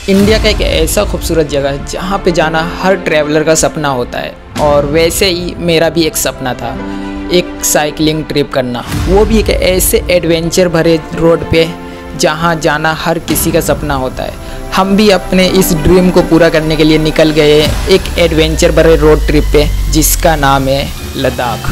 India का एक ऐसा खूबसूरत जगह है जहाँ पे जाना हर ट्रैवलर का सपना होता है, और वैसे ही मेरा भी एक सपना था, एक साइकिलिंग ट्रिप करना, वो भी एक ऐसे एडवेंचर भरे रोड पे जहाँ जाना हर किसी का सपना होता है। हम भी अपने इस ड्रीम को पूरा करने के लिए निकल गए एक एडवेंचर भरे रोड ट्रिप पे जिसका नाम है लद्दाख।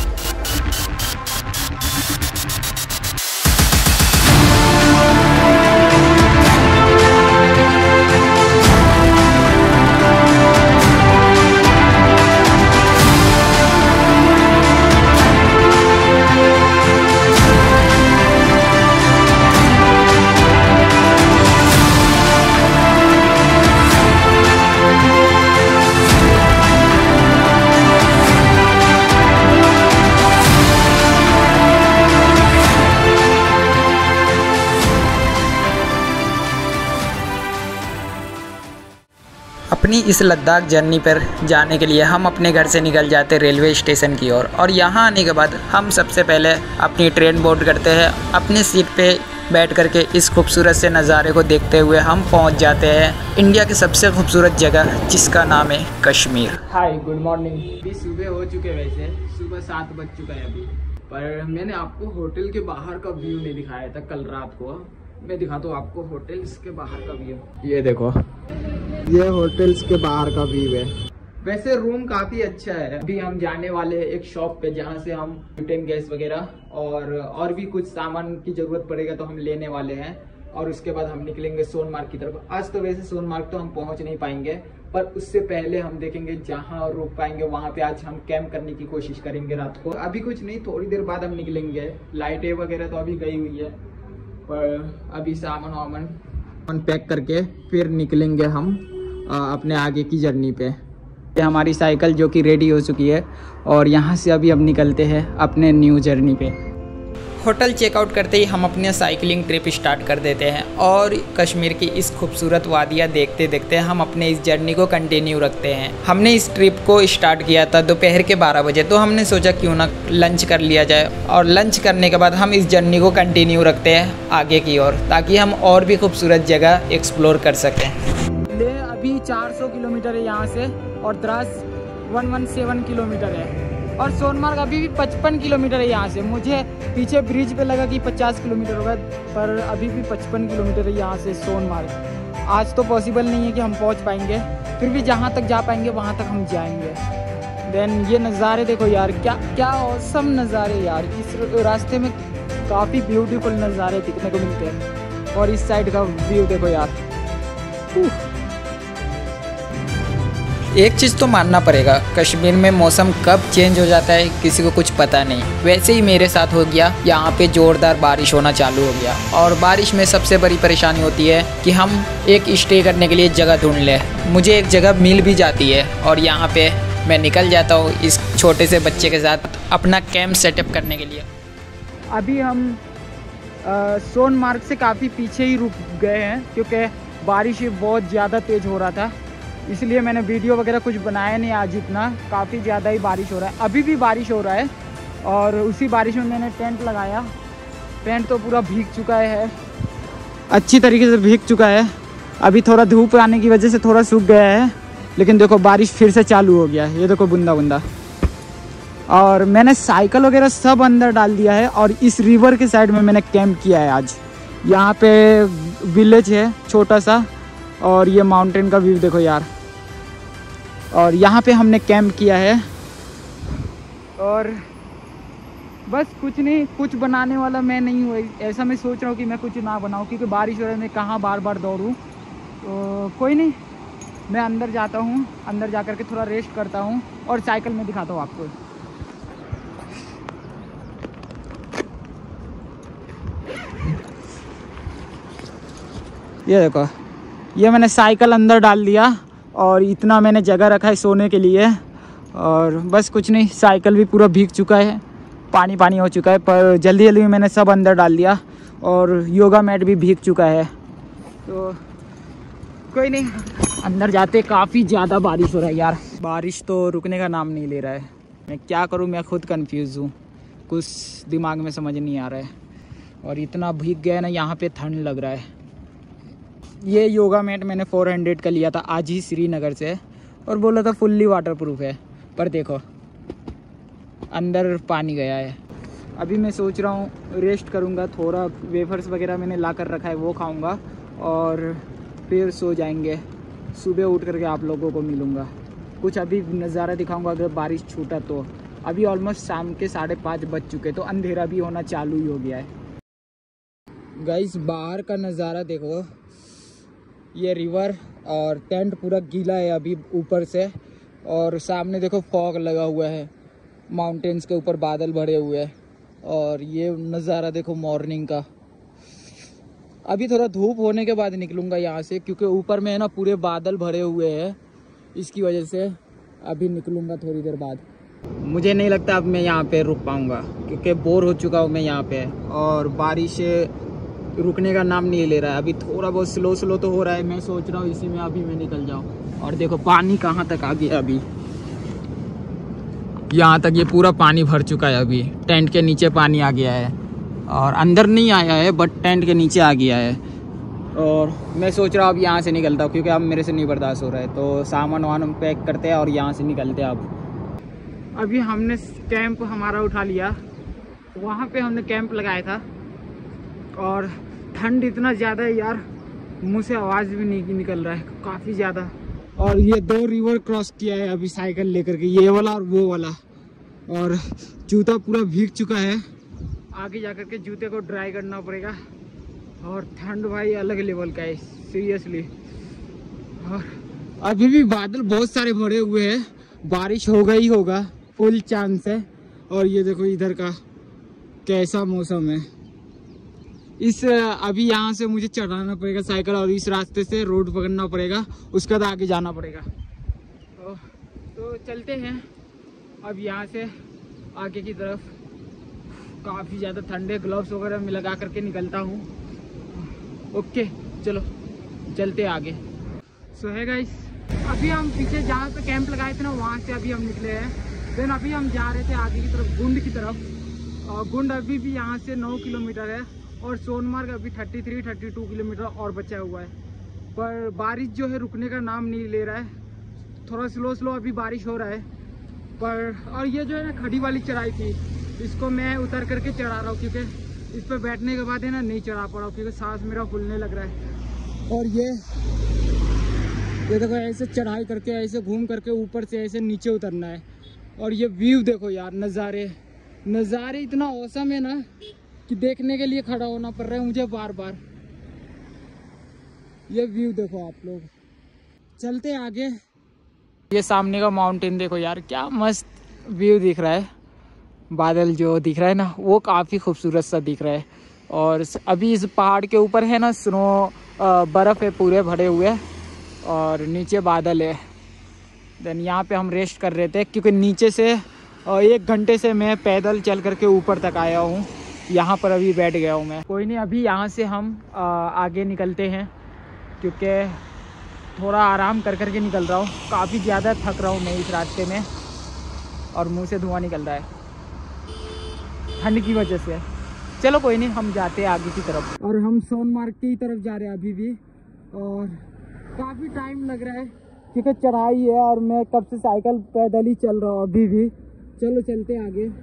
अपनी इस लद्दाख जर्नी पर जाने के लिए हम अपने घर से निकल जाते रेलवे स्टेशन की ओर, और यहाँ आने के बाद हम सबसे पहले अपनी ट्रेन बोर्ड करते हैं। अपनी सीट पे बैठ करके इस खूबसूरत से नज़ारे को देखते हुए हम पहुँच जाते हैं इंडिया की सबसे खूबसूरत जगह जिसका नाम है कश्मीर। हाय, गुड मॉर्निंग। अभी सुबह हो चुके, वैसे सुबह 7 बज चुका है अभी, पर मैंने आपको होटल के बाहर का व्यू नहीं दिखाया था कल रात को। मैं दिखाता हूँ आपको होटल्स के बाहर का व्यू। ये देखो, ये होटल्स के बाहर का व्यू है। वैसे रूम काफी अच्छा है। अभी हम जाने वाले हैं एक शॉप पे जहाँ से हम ब्यूटेन गैस वगैरह और भी कुछ सामान की जरूरत पड़ेगा तो हम लेने वाले हैं, और उसके बाद हम निकलेंगे सोनमार्ग की तरफ। आज तो वैसे सोनमार्ग तो हम पहुँच नहीं पाएंगे, पर उससे पहले हम देखेंगे जहाँ रुक पाएंगे वहाँ पे आज हम कैंप करने की कोशिश करेंगे रात को। अभी कुछ नहीं, थोड़ी देर बाद हम निकलेंगे। लाइटें वगैरह तो अभी गई हुई है, पर अभी सामान वामान पैक करके फिर निकलेंगे हम अपने आगे की जर्नी पे। हमारी साइकिल जो कि रेडी हो चुकी है, और यहाँ से अभी हम निकलते हैं अपने न्यू जर्नी पे। होटल चेकआउट करते ही हम अपने साइकिलिंग ट्रिप स्टार्ट कर देते हैं, और कश्मीर की इस खूबसूरत वादियाँ देखते देखते हम अपने इस जर्नी को कंटिन्यू रखते हैं। हमने इस ट्रिप को स्टार्ट किया था दोपहर के 12 बजे, तो हमने सोचा क्यों ना लंच कर लिया जाए, और लंच करने के बाद हम इस जर्नी को कंटिन्यू रखते हैं आगे की ओर, ताकि हम और भी खूबसूरत जगह एक्सप्लोर कर सकें। अभी 400 किलोमीटर है यहाँ से, और द्रास 117 किलोमीटर है, और सोनमार्ग अभी भी 55 किलोमीटर है यहाँ से। मुझे पीछे ब्रिज पे लगा कि 50 किलोमीटर होगा, पर अभी भी 55 किलोमीटर है यहाँ से सोनमार्ग। आज तो पॉसिबल नहीं है कि हम पहुँच पाएंगे, फिर भी जहाँ तक जा पाएंगे वहाँ तक हम जाएंगे। देन ये नज़ारे देखो यार, क्या औसम नज़ारे यार। इस रास्ते में काफ़ी ब्यूटीफुल नज़ारे दिखने को मिलते हैं, और इस साइड का व्यू देखो यार। एक चीज़ तो मानना पड़ेगा, कश्मीर में मौसम कब चेंज हो जाता है किसी को कुछ पता नहीं। वैसे ही मेरे साथ हो गया, यहाँ पे ज़ोरदार बारिश होना चालू हो गया, और बारिश में सबसे बड़ी परेशानी होती है कि हम एक स्टे करने के लिए जगह ढूंढ लें। मुझे एक जगह मिल भी जाती है, और यहाँ पे मैं निकल जाता हूँ इस छोटे से बच्चे के साथ अपना कैंप सेटअप करने के लिए। अभी हम सोनमार्ग से काफ़ी पीछे ही रुक गए हैं, क्योंकि बारिश बहुत ज़्यादा तेज़ हो रहा था, इसलिए मैंने वीडियो वगैरह कुछ बनाया नहीं आज। इतना काफ़ी ज़्यादा ही बारिश हो रहा है, अभी भी बारिश हो रहा है, और उसी बारिश में मैंने टेंट लगाया। टेंट तो पूरा भीग चुका है, अच्छी तरीके से भीग चुका है। अभी थोड़ा धूप आने की वजह से थोड़ा सूख गया है, लेकिन देखो बारिश फिर से चालू हो गया है। ये देखो बूंदा बूंदा। और मैंने साइकिल वगैरह सब अंदर डाल दिया है, और इस रिवर के साइड में मैंने कैंप किया है आज। यहाँ पे विलेज है छोटा सा, और ये माउंटेन का व्यू देखो यार। और यहाँ पे हमने कैंप किया है, और बस कुछ नहीं, कुछ बनाने वाला मैं नहीं हूँ। ऐसा मैं सोच रहा हूँ कि मैं कुछ ना बनाऊँ, क्योंकि बारिश हो रही है, मैं कहाँ बार बार दौड़ूँ। तो कोई नहीं, मैं अंदर जाता हूँ, अंदर जा कर के थोड़ा रेस्ट करता हूँ, और साइकिल में दिखाता हूँ आपको। ये देखो, ये मैंने साइकिल अंदर डाल दिया, और इतना मैंने जगह रखा है सोने के लिए। और बस कुछ नहीं, साइकिल भी पूरा भीग चुका है, पानी पानी हो चुका है, पर जल्दी जल्दी में मैंने सब अंदर डाल दिया, और योगा मैट भी भीग चुका है। तो कोई नहीं, अंदर जाते। काफ़ी ज़्यादा बारिश हो रहा है यार, बारिश तो रुकने का नाम नहीं ले रहा है। मैं क्या करूँ, मैं खुद कंफ्यूज हूँ, कुछ दिमाग में समझ नहीं आ रहा है। और इतना भीग गया ना, यहाँ पे ठंड लग रहा है। ये योगा मैट मैंने 400 का लिया था आज ही श्रीनगर से, और बोला था फुल्ली वाटरप्रूफ है, पर देखो अंदर पानी गया है। अभी मैं सोच रहा हूँ रेस्ट करूँगा थोड़ा, वेफर्स वगैरह मैंने ला कर रखा है वो खाऊँगा और फिर सो जाएंगे। सुबह उठ करके आप लोगों को मिलूँगा, कुछ अभी नज़ारा दिखाऊँगा अगर बारिश छूटा तो। अभी ऑलमोस्ट शाम के 5:30 बज चुके, तो अंधेरा भी होना चालू ही हो गया है। गाइस बाहर का नज़ारा देखो, ये रिवर और टेंट पूरा गीला है अभी ऊपर से, और सामने देखो फॉग लगा हुआ है, माउंटेन्स के ऊपर बादल भरे हुए हैं, और ये नज़ारा देखो मॉर्निंग का। अभी थोड़ा धूप होने के बाद निकलूँगा यहाँ से, क्योंकि ऊपर में है ना पूरे बादल भरे हुए हैं, इसकी वजह से अभी निकलूँगा थोड़ी देर बाद। मुझे नहीं लगता अब मैं यहाँ पे रुक पाऊँगा, क्योंकि बोर हो चुका हूँ मैं यहाँ पे, और बारिश रुकने का नाम नहीं ले रहा है। अभी थोड़ा बहुत स्लो तो हो रहा है, मैं सोच रहा हूँ इसी में अभी मैं निकल जाऊँ। और देखो पानी कहाँ तक आ गया, अभी यहाँ तक ये पूरा पानी भर चुका है। अभी टेंट के नीचे पानी आ गया है, और अंदर नहीं आया है बट टेंट के नीचे आ गया है। और मैं सोच रहा हूँ अब यहाँ से निकलता हूँ, क्योंकि अब मेरे से नहीं बर्दाश्त हो रहा है। तो सामान वामान पैक करते हैं और यहाँ से निकलते हैं। अब अभी हमने कैंप हमारा उठा लिया, वहाँ पे हमने कैंप लगाया था, और ठंड इतना ज़्यादा है यार, मुँह से आवाज़ भी नहीं निकल रहा है, काफ़ी ज़्यादा। और ये 2 रिवर क्रॉस किया है अभी साइकिल लेकर के, ये वाला और वो वाला, और जूता पूरा भीग चुका है। आगे जाकर के जूते को ड्राई करना पड़ेगा, और ठंड भाई अलग लेवल का है सीरियसली। और अभी भी बादल बहुत सारे भरे हुए हैं, बारिश होगा ही होगा, फुल चांस है। और ये देखो इधर का कैसा मौसम है। इस अभी यहाँ से मुझे चढ़ाना पड़ेगा साइकिल, और इस रास्ते से रोड पकड़ना पड़ेगा, उसके बाद आगे जाना पड़ेगा। तो चलते हैं अब यहाँ से आगे की तरफ। काफ़ी ज़्यादा ठंडे, ग्लव्स वगैरह में लगा करके निकलता हूँ। ओके चलो चलते आगे। सो है गाइस, अभी हम पीछे जहाँ पे कैंप लगाए थे ना, वहाँ से अभी हम निकले हैं। देन अभी हम जा रहे थे आगे की तरफ, गुंड की तरफ। और गुंड अभी भी यहाँ से 9 किलोमीटर है, और सोनमार्ग अभी 33-32 किलोमीटर और बचा हुआ है। पर बारिश जो है रुकने का नाम नहीं ले रहा है, थोड़ा स्लो अभी बारिश हो रहा है। पर और ये जो है ना खड़ी वाली चढ़ाई थी, इसको मैं उतर करके चढ़ा रहा हूँ, क्योंकि इस पर बैठने के बाद है ना नहीं चढ़ा पा रहा हूँ, क्योंकि सांस मेरा फूलने लग रहा है। और ये देखो ऐसे चढ़ाई करके, ऐसे घूम करके ऊपर से ऐसे नीचे उतरना है। और ये व्यू देखो यार, नज़ारे इतना औसम है ना कि देखने के लिए खड़ा होना पड़ रहा है मुझे बार बार। ये व्यू देखो आप लोग। चलते आगे। ये सामने का माउंटेन देखो यार, क्या मस्त व्यू दिख रहा है। बादल जो दिख रहा है ना, वो काफ़ी खूबसूरत सा दिख रहा है। और अभी इस पहाड़ के ऊपर है ना स्नो, बर्फ़ है पूरे भरे हुए, और नीचे बादल है। देन यहाँ पे हम रेस्ट कर रहे थे, क्योंकि नीचे से 1 घंटे से मैं पैदल चल करके ऊपर तक आया हूँ। यहाँ पर अभी बैठ गया हूँ मैं। कोई नहीं, अभी यहाँ से हम आगे निकलते हैं, क्योंकि थोड़ा आराम कर करके निकल रहा हूँ। काफ़ी ज़्यादा थक रहा हूँ मैं इस रास्ते में, और मुंह से धुआं निकल रहा है ठंड की वजह से। चलो कोई नहीं, हम जाते हैं आगे की तरफ। और हम सोनमार्ग की तरफ जा रहे हैं अभी भी, और काफ़ी टाइम लग रहा है क्योंकि चढ़ाई है, और मैं कब से साइकिल पैदल ही चल रहा हूँ अभी भी। चलो चलते हैं आगे।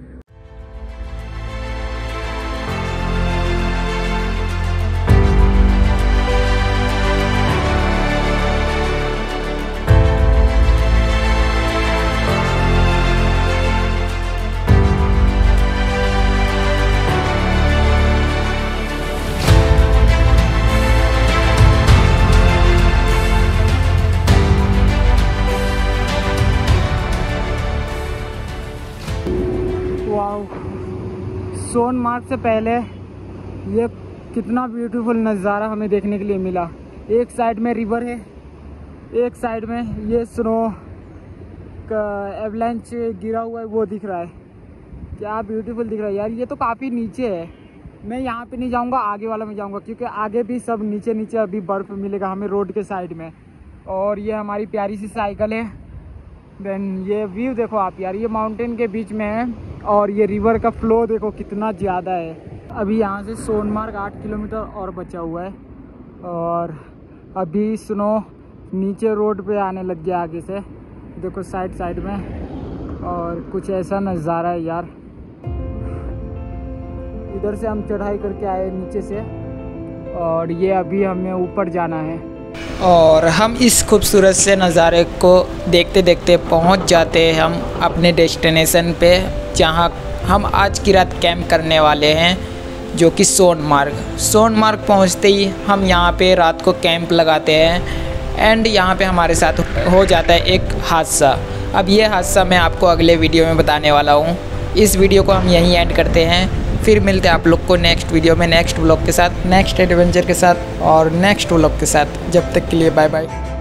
सोनमार्ग से पहले ये कितना ब्यूटीफुल नज़ारा हमें देखने के लिए मिला। एक साइड में रिवर है, एक साइड में ये स्नो का एवलांच गिरा हुआ है, वो दिख रहा है। क्या ब्यूटीफुल दिख रहा है यार। ये तो काफ़ी नीचे है, मैं यहाँ पे नहीं जाऊँगा, आगे वाला में जाऊँगा, क्योंकि आगे भी सब नीचे नीचे अभी बर्फ़ मिलेगा हमें रोड के साइड में। और ये हमारी प्यारी सी साइकिल है। देन ये व्यू देखो आप यार, ये माउंटेन के बीच में है, और ये रिवर का फ्लो देखो कितना ज़्यादा है। अभी यहाँ से सोनमार्ग 8 किलोमीटर और बचा हुआ है, और अभी स्नो नीचे रोड पे आने लग गया आगे से, देखो साइड में। और कुछ ऐसा नज़ारा है यार। इधर से हम चढ़ाई करके आए नीचे से, और ये अभी हमें ऊपर जाना है। और हम इस खूबसूरत से नज़ारे को देखते देखते पहुंच जाते हैं हम अपने डेस्टिनेशन पे, जहां हम आज की रात कैंप करने वाले हैं, जो कि सोनमार्ग पहुंचते ही हम यहां पे रात को कैंप लगाते हैं। एंड यहां पे हमारे साथ हो जाता है एक हादसा। अब ये हादसा मैं आपको अगले वीडियो में बताने वाला हूं। इस वीडियो को हम यहीं एंड करते हैं, फिर मिलते हैं आप लोग को नेक्स्ट वीडियो में, नेक्स्ट व्लॉग के साथ, नेक्स्ट एडवेंचर के साथ और नेक्स्ट व्लॉग के साथ। जब तक के लिए बाय बाय।